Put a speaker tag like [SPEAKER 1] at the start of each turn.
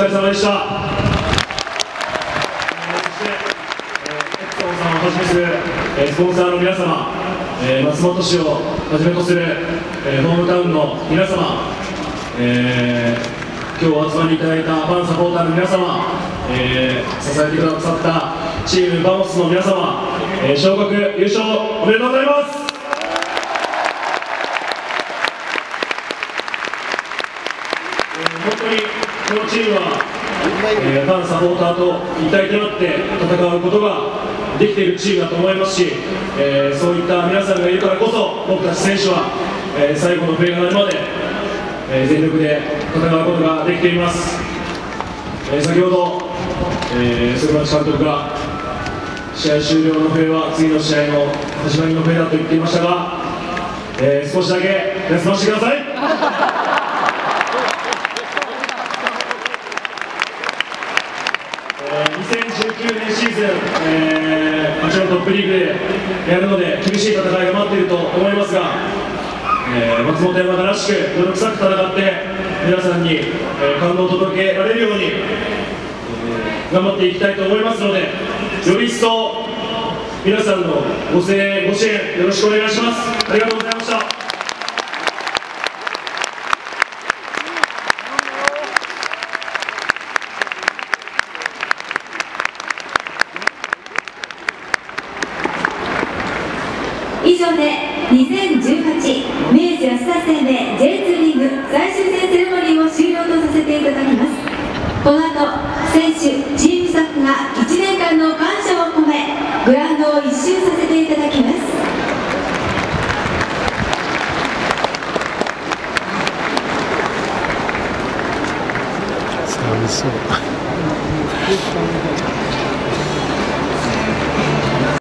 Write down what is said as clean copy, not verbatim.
[SPEAKER 1] 疲れ様でした。そして、エクソンさんをはじめする、スポンサーの皆様、松本市をはじめとする、ホームタウンの皆様、今日お集まりいただいたファンサポーターの皆様、支えてくださったチームバモスの皆様、昇格優勝おめでとうございます。本当にこのチームは、ファンサポーターと一体となって戦うことができているチームだと思いますし、そういった皆さんがいるからこそ僕たち選手は、最後のプレーが鳴るまで、全力で戦うことができています。先ほど、菅町監督が試合終了の笛は次の試合の始まりの笛だと言っていましたが、少しだけ休ませてください。2019年シーズン、もちろんトップリーグでやるので厳しい戦いが待っていると思いますが、松本山田らしく泥臭く戦って皆さんに、感動を届けられるように、頑張っていきたいと思いますので、より一層皆さんのご声援ご支援よろしくお願いします。ありがとうございました。
[SPEAKER 2] 以上で2018明治安田生命 J2 リーグ最終戦セレモニーを終了とさせていただきます。この後、選手、チームスタッフが1年間の感謝を込めグラウンドを一周させていただきます。
[SPEAKER 3] 寂しそう。